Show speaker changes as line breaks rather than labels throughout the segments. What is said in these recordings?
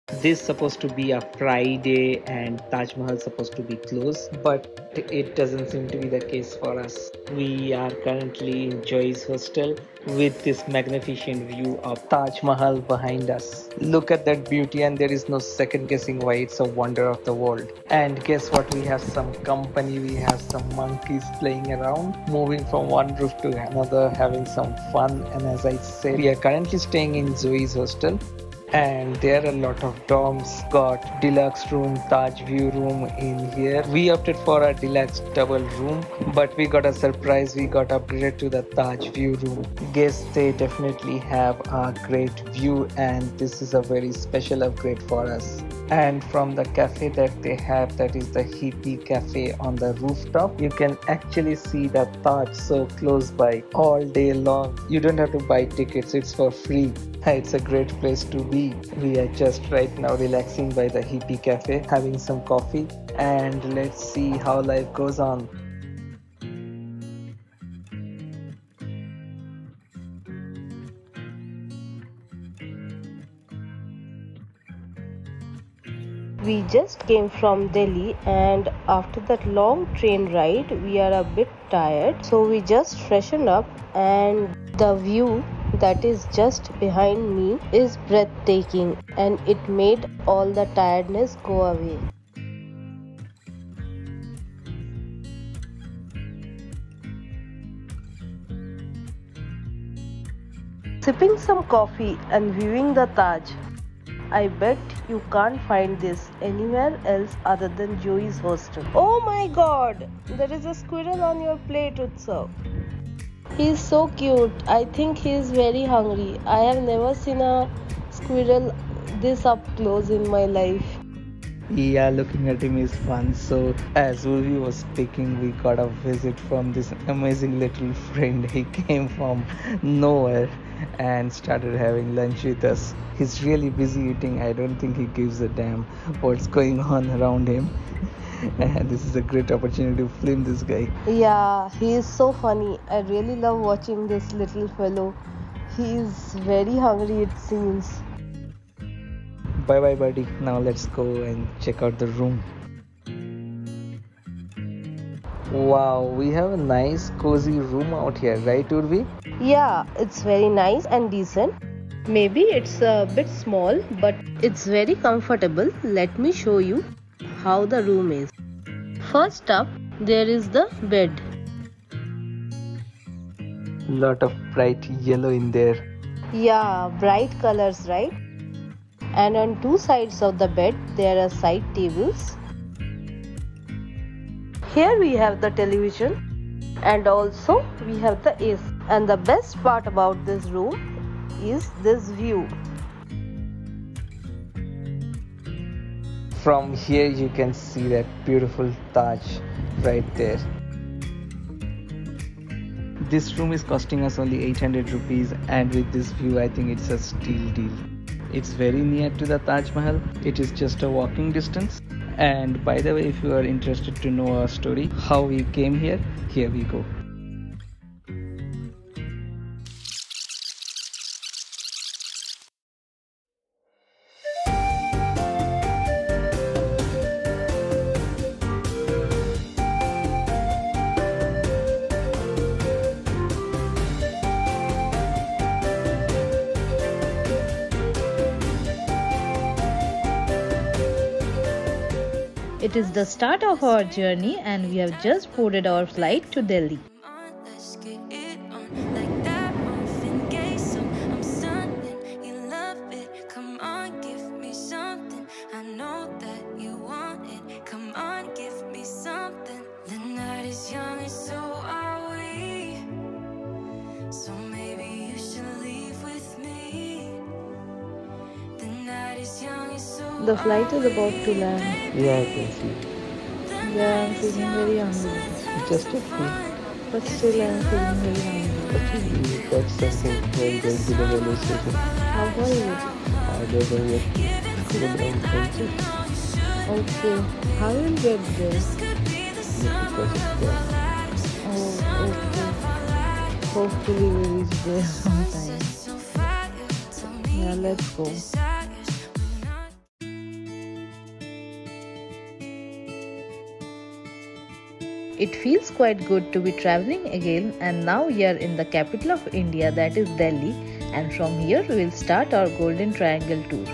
This supposed to be a Friday and Taj Mahal supposed to be closed, but it doesn't seem to be the case for us. We are currently in Joy's hostel with this magnificent view of Taj Mahal behind us. Look at that beauty, and there is no second guessing why it's a wonder of the world. And guess what? We have some company, we have some monkeys playing around, moving from one roof to another, having some fun. And as I said, we are currently staying in Zoe's hostel, and there are a lot of dorms. Got deluxe room, Taj view room in here. We opted for a deluxe double room, but we got a surprise. We got upgraded to the Taj view room. Guess they definitely have a great view, and this is a very special upgrade for us. And from the cafe that they have, that is the hippie cafe on the rooftop, you can actually see the Taj so close by all day long. You don't have to buy tickets, it's for free. It's a great place to be. We are just right now relaxing by the hippie cafe, having some coffee, and let's see how life goes on.
We just came from Delhi, and after that long train ride, we are a bit tired. So we just freshen up, and the view that is just behind me is breathtaking, and it made all the tiredness go away. Sipping some coffee and viewing the Taj. I bet you can't find this anywhere else other than Joey's hostel. Oh my god! There is a squirrel on your plate, Utsav. He is so cute. I think he is very hungry. I have never seen a squirrel this up close in my life.
Yeah, looking at him is fun. So, as Urvi was speaking, we got a visit from this amazing little friend. He came from nowhere and started having lunch with us. He's really busy eating. I don't think he gives a damn what's going on around him. And this is a great opportunity to film this guy.
Yeah, he is so funny. I really love watching this little fellow. He is very hungry, it seems.
Bye bye, buddy. Now let's go and check out the room. Wow, we have a nice cozy room out here, right, Urvi?
Yeah, it's very nice and decent. Maybe it's a bit small, but it's very comfortable. Let me show you how the room is. First up, there is the bed.
Lot of bright yellow in there.
Yeah, bright colors, right? And on two sides of the bed, there are side tables. Here we have the television, and also we have the AC. And the best part about this room is this view.
From here you can see that beautiful Taj right there. This room is costing us only 800 rupees, and with this view I think it's a steal deal. It's very near to the Taj Mahal. It is just a walking distance. And by the way, if you are interested to know our story, how we came here, here we go.
It is the start of our journey, and we have just boarded our flight to Delhi.
The flight is about to land.
Yeah, I can see.
Yeah, I'm feeling very hungry.
Just a few.
But still, I'm feeling very hungry.
But you got something when going to the railway station.
How far is it?
I don't know yet. Go down also.
Okay. How will you get there?
Yeah, because it's there.
Oh, okay. Hopefully, we reach there on time. Yeah, let's go.
It feels quite good to be traveling again, and now we are in the capital of India, that is Delhi, and from here we will start our Golden Triangle tour.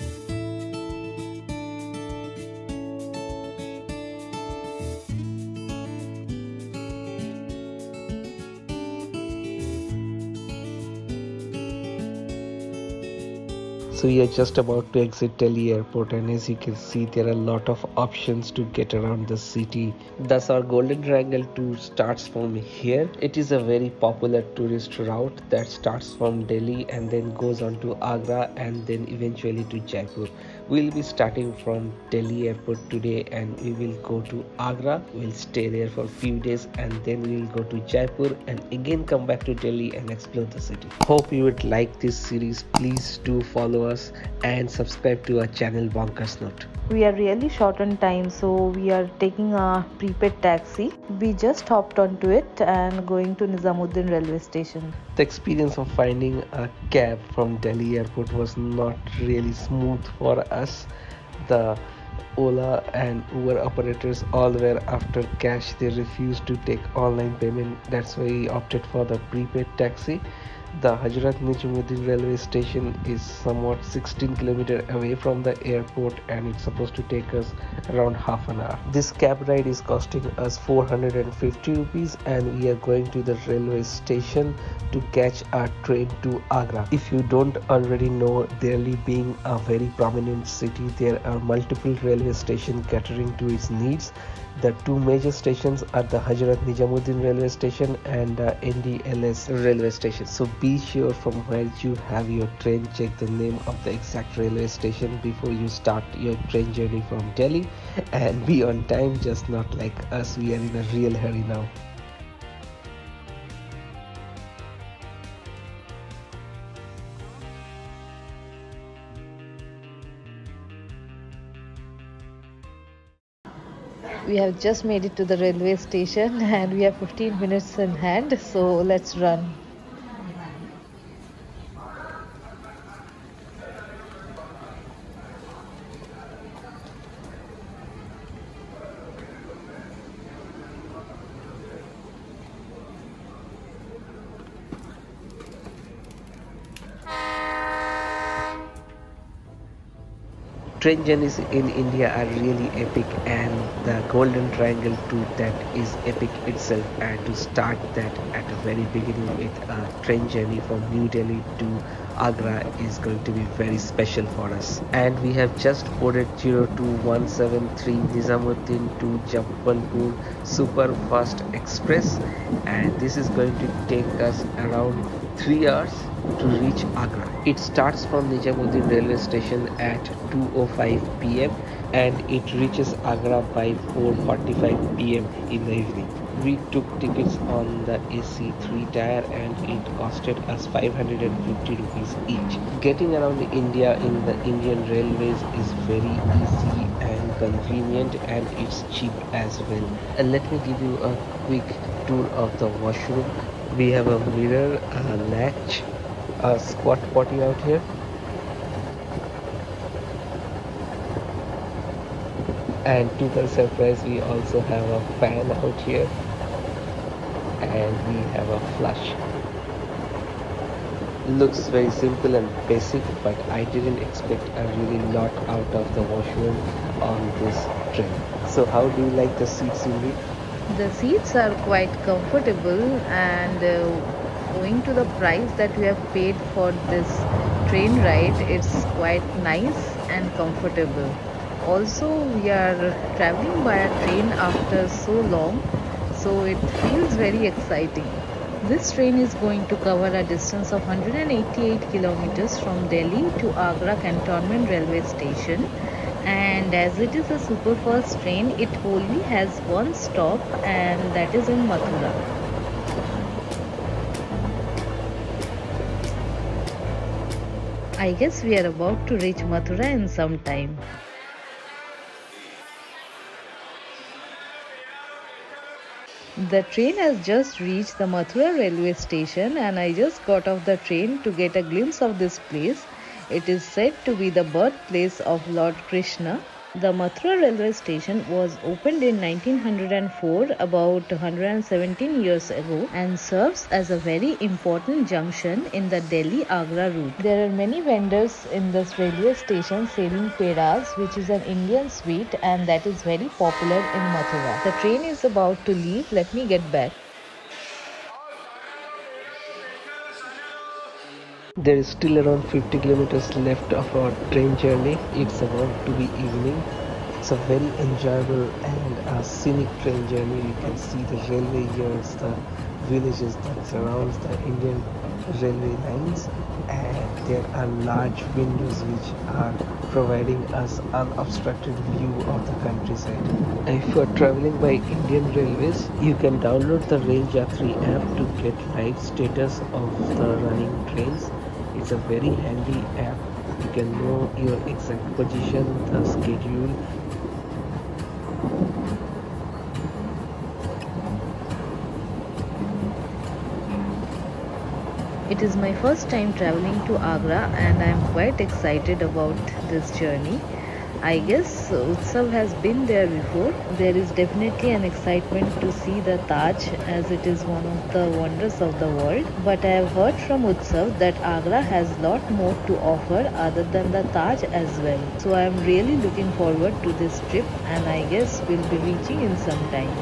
So we are just about to exit Delhi airport, and as you can see there are a lot of options to get around the city. Thus our Golden Triangle tour starts from here. It is a very popular tourist route that starts from Delhi and then goes on to Agra and then eventually to Jaipur. We'll be starting from Delhi airport today and we will go to Agra. We'll stay there for a few days and then we'll go to Jaipur and again come back to Delhi and explore the city. Hope you would like this series. Please do follow us and subscribe to our channel Bonkers Note.
We are really short on time, so we are taking a prepaid taxi. We just hopped onto it and going to Nizamuddin railway station.
The experience of finding a cab from Delhi airport was not really smooth for us. The Ola and Uber operators all were after cash. They refused to take online payment. That's why we opted for the prepaid taxi. The Hazrat Nizamuddin railway station is somewhat 16 km away from the airport and it's supposed to take us around half an hour. This cab ride is costing us 450 rupees and we are going to the railway station to catch our train to Agra. If you don't already know, Delhi being a very prominent city, there are multiple railway stations catering to its needs. The two major stations are the Hazrat Nizamuddin railway station and NDLS railway station. So be sure from where you have your train, check the name of the exact railway station before you start your train journey from Delhi and be on time, just not like us. We are in a real hurry now.
We have just made it to the railway station and we have 15 minutes in hand, so let's run.
Train journeys in India are really epic and the Golden Triangle tour that is epic itself, and to start that at the very beginning with a train journey from New Delhi to Agra is going to be very special for us. And we have just boarded 02173 Nizamuddin to Jabalpur Super Fast Express and this is going to take us around 3 hours to reach Agra. It starts from Nizamuddin railway station at 2:05 p.m. and it reaches Agra by 4:45 p.m. in the evening. We took tickets on the AC 3 tier and it costed us 550 rupees each. Getting around India in the Indian railways is very easy and convenient and it's cheap as well. And let me give you a quick tour of the washroom. We have a mirror, a latch, a squat potty out here. And to the surprise, we also have a fan out here and we have a flush. Looks very simple and basic, but I didn't expect a really lot out of the washroom on this train. So how do you like the seats, Ulvi?
The seats are quite comfortable and owing to the price that we have paid for this train ride, it's quite nice and comfortable. Also, we are traveling by a train after so long, so it feels very exciting. This train is going to cover a distance of 188 kilometers from Delhi to Agra Cantonment Railway Station. And as it is a super fast train, it only has one stop and that is in Mathura. I guess we are about to reach Mathura in some time. The train has just reached the Mathura railway station and I just got off the train to get a glimpse of this place. It is said to be the birthplace of Lord Krishna. The Mathura railway station was opened in 1904, about 117 years ago, and serves as a very important junction in the Delhi-Agra route. There are many vendors in this railway station selling pedas, which is an Indian sweet and that is very popular in Mathura. The train is about to leave. Let me get back.
There is still around 50 kilometers left of our train journey. It's about to be evening. It's a very enjoyable and scenic train journey. You can see the railway yards, the villages that surrounds the Indian railway lines, and there are large windows which are providing us unobstructed view of the countryside. If you are traveling by Indian Railways, you can download the Rail Yatri app to get live status of the running trains. It's a very handy app. You can know your exact position, the schedule.
It is my first time traveling to Agra and I am quite excited about this journey. I guess Utsav has been there before. There is definitely an excitement to see the Taj as it is one of the wonders of the world. But I have heard from Utsav that Agra has lot more to offer other than the Taj as well. So I am really looking forward to this trip and I guess we'll be reaching in some time.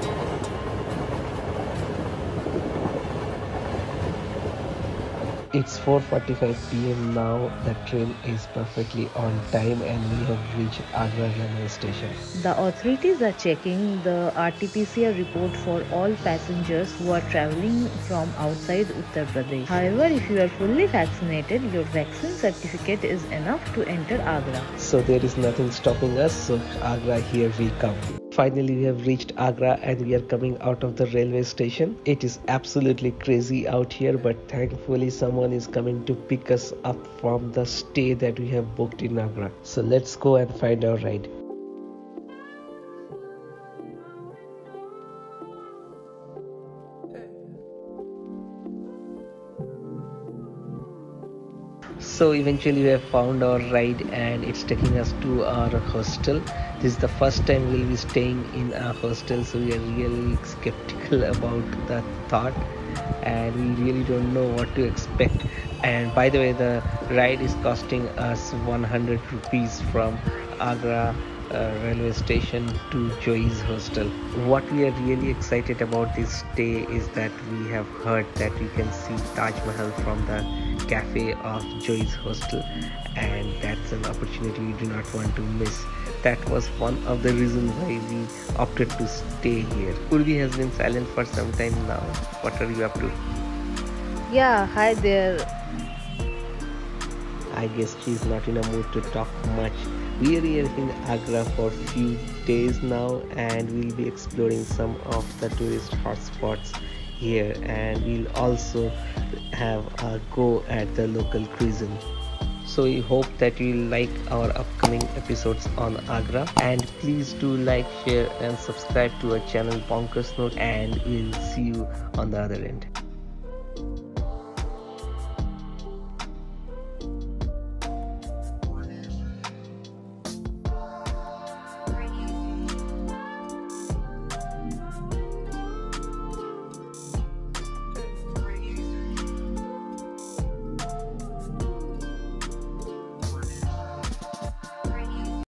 It's 4:45 p.m. now. The train is perfectly on time and we have reached Agra railway station.
The authorities are checking the RT-PCR report for all passengers who are traveling from outside Uttar Pradesh. However, if you are fully vaccinated, your vaccine certificate is enough to enter Agra.
So there is nothing stopping us. So Agra, here we come. Finally, we have reached Agra and we are coming out of the railway station. It is absolutely crazy out here, but thankfully someone is coming to pick us up from the stay that we have booked in Agra. So let's go and find our ride. So eventually we have found our ride and it's taking us to our hostel. This is the first time we'll be staying in a hostel, so we are really skeptical about the thought and we really don't know what to expect. And by the way, the ride is costing us 100 rupees from Agra railway station to Joy's hostel. What we are really excited about this stay is that we have heard that we can see Taj Mahal from the cafe of Joy's hostel, and that's an opportunity we do not want to miss. That was one of the reasons why we opted to stay here. Urvi has been silent for some time now. What are you up to?
Yeah, hi there.
I guess she's not in a mood to talk much. We are here in Agra for a few days now and we'll be exploring some of the tourist hotspots here, and we'll also have a go at the local cuisine. So we hope that you like our upcoming episodes on Agra, and please do like, share and subscribe to our channel Bonkers Note, and we'll see you on the other end.